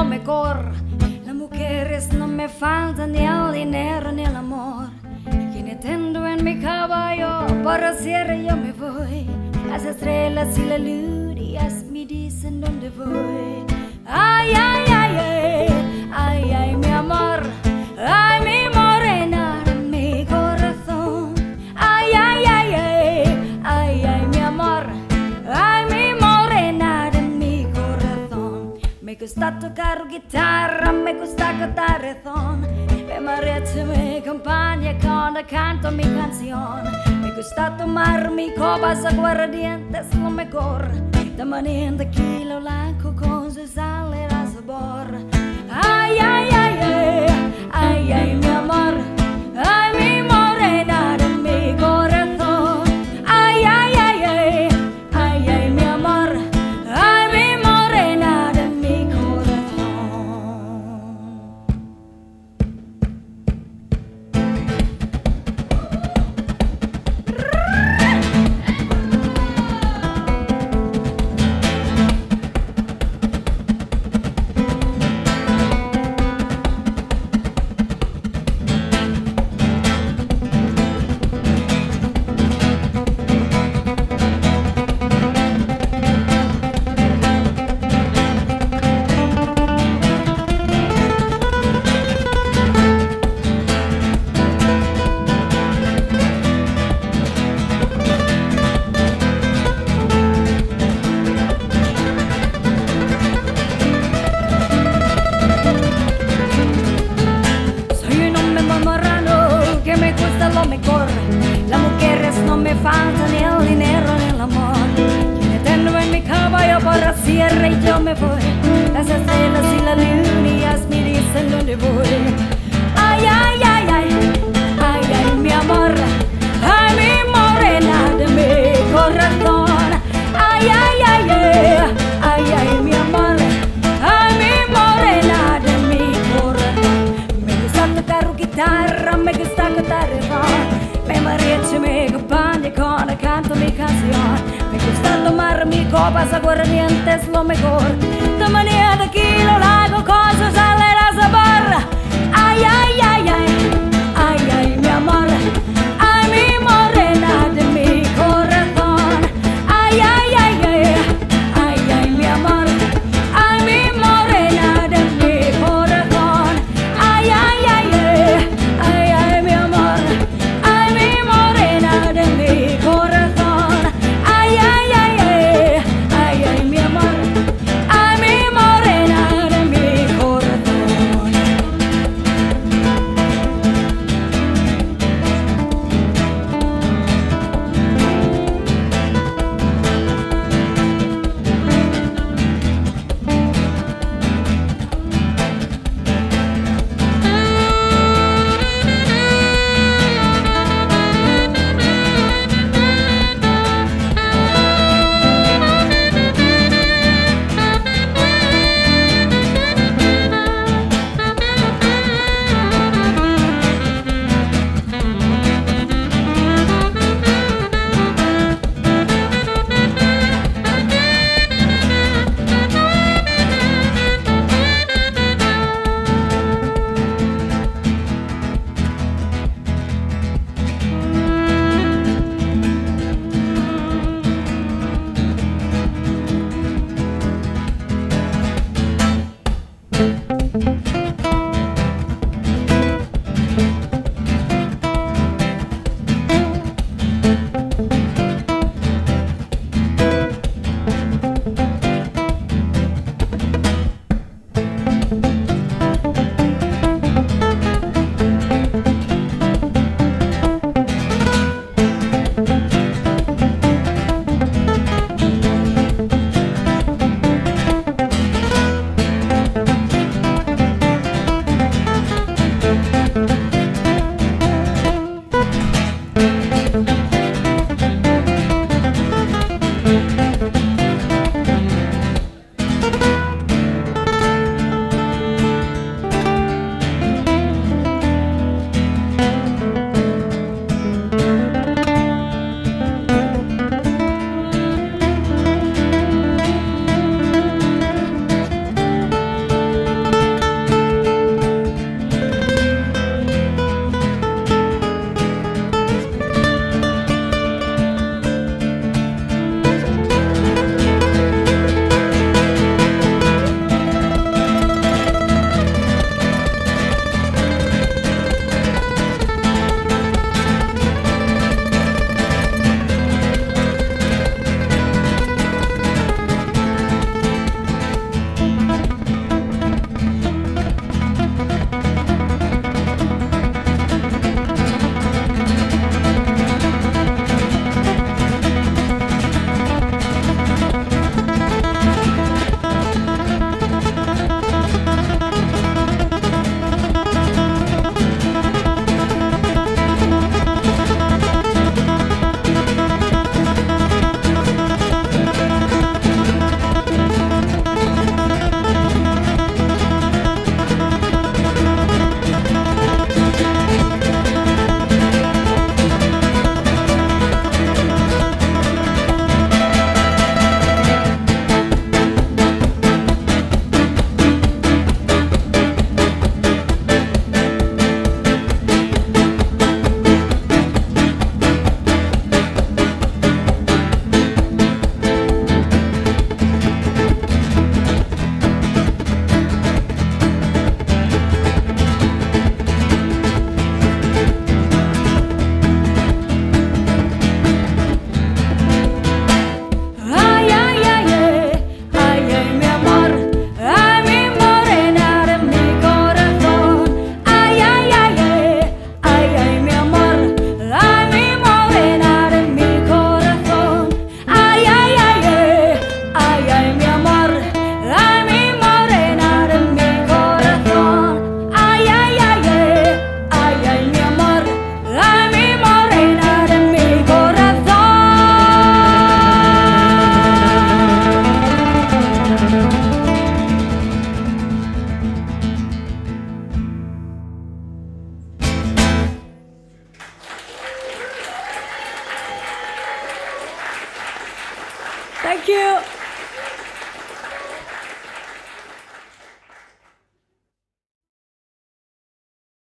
lo mejor. Las mujeres no me faltan, ni el dinero ni el amor. Quien tengo en mi caballo, por el cierre yo me voy. Las estrellas y las lunas me dicen dónde voy. Ay, ay, ay, ay, ay, ay, mi amor. Ay, mi morena de mi corazón. Ay, ay, ay, ay, ay, ay, mi amor. Ay, mi morena de mi corazón. Me gusta tocar guitarra, me gusta cantar reggaetón. Mi mariachi me acompaña cuando canto mi canción. Me gusta tomar mi copas aguardientes, lo mejor. También tequila blanco con su sal y sabor. Ay, ay, ay, ay, ay, ay, mi amor. Ay, mi morena de mi corazón. Ay, ay, ay, ay, ay, ay, mi amor. Ay, mi morena de mi corazón. Lo mejor, las mujeres no me faltan, ni el dinero ni el amor. Quien tengo en mi caballo por la sierra y yo me voy. Las estrellas y las lunas me dicen dónde voy. Ay, ay, ay, ay, ay, ay, mi amor. Ay, mi morena de mi corazón. Ay, ay, ay, ay, ay, ay, mi amor. Ay, mi morena de mi corazón. Me gusta tocar guitarra, me gusta cantar reggaetón. Mi mariachi me acompaña cuando canto mi canción. Me gusta tomar mi copas aguardientes, lo mejor. De manera de kilo largo con su sal y sabor. Ay, ay, ay, ay, ay, ay, mi amor. Ay, mi morena de mi corazón. Ay, ay, ay, ay, ay, ay, mi amor. Ay, mi morena de mi corazón. Ay, ay, ay, ay, ay, ay, mi amor. Ay, mi morena de mi corazón. Ay, ay, ay, ay, ay, ay, mi amor. Ay, mi morena de mi corazón. Thank you.